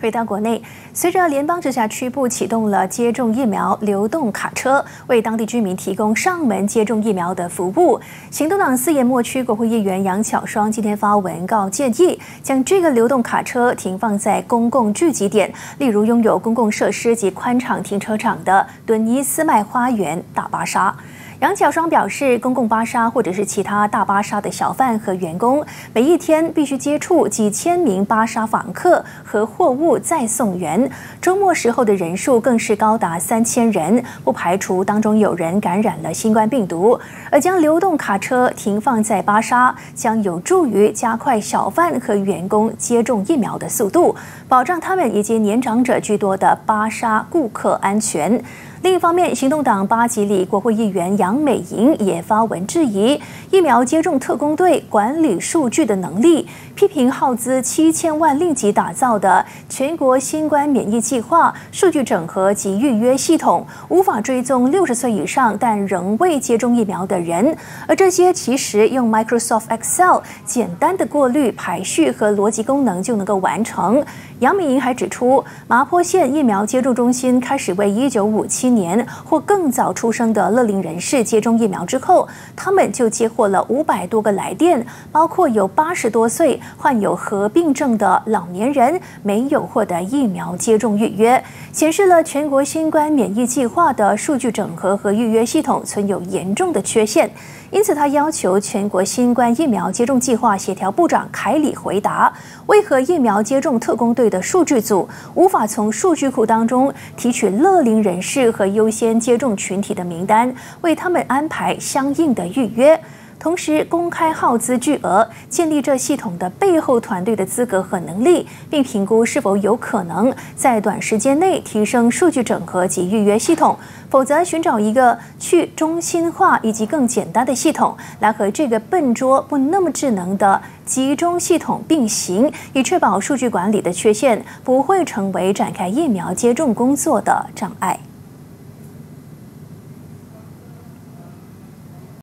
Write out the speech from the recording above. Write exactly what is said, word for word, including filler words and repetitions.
回到国内，随着联邦直辖区部启动了接种疫苗流动卡车，为当地居民提供上门接种疫苗的服务。行动党四眼末区国会议员杨巧双今天发文告建议，将这个流动卡车停放在公共聚集点，例如拥有公共设施及宽敞停车场的敦伊斯麦花园大巴莎。杨巧双表示，公共巴莎或者是其他大巴莎的小贩和员工，每一天必须接触几千名巴莎访客和货物再送员。周末时候的人数更是高达三千人，不排除当中有人感染了新冠病毒。而将流动卡车停放在巴莎，将有助于加快小贩和员工接种疫苗的速度，保障他们以及年长者居多的巴莎顾客安全。另一方面，行动党巴吉里国会议员杨美莹也发文质疑疫苗接种特工队管理数据的能力，批评耗资七千万令吉打造的全国新冠免疫计划数据整合及预约系统无法追踪六十岁以上但仍未接种疫苗的人，而这些其实用 Microsoft Excel 简单的过滤、排序和逻辑功能就能够完成。杨美莹还指出，麻坡县疫苗接种中心开始为一九五七年或更早出生的乐龄人士接种疫苗之后，他们就接获了五百多个来电，包括有八十多岁患有合并症的老年人没有获得疫苗接种预约，显示了全国新冠免疫计划的数据整合和预约系统存有严重的缺陷。因此，他要求全国新冠疫苗接种计划协调部长凯里回答，为何疫苗接种特工队的数据组无法从数据库当中提取乐龄人士和优先接种群体的名单，为他们安排相应的预约。同时，公开耗资巨额建立这系统的背后团队的资格和能力，并评估是否有可能在短时间内提升数据整合及预约系统，否则寻找一个去中心化以及更简单的系统，来和这个笨拙不那么智能的集中系统并行，以确保数据管理的缺陷不会成为展开疫苗接种工作的障碍。